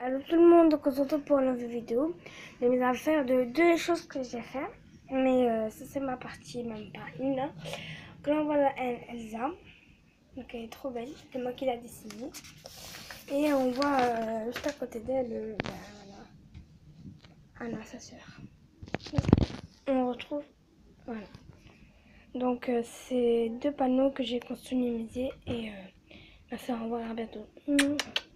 Alors tout le monde, donc on se retrouve pour une nouvelle vidéo de mes affaires de deux choses que j'ai fait. Mais ça c'est ma partie, même pas une. Donc là on voit la Elsa. Donc elle est trop belle, c'est moi qui l'ai dessinée. Et on voit juste à côté d'elle voilà, Anna, sa soeur. On retrouve, voilà. Donc c'est deux panneaux que j'ai customisés et ça on va voir bientôt.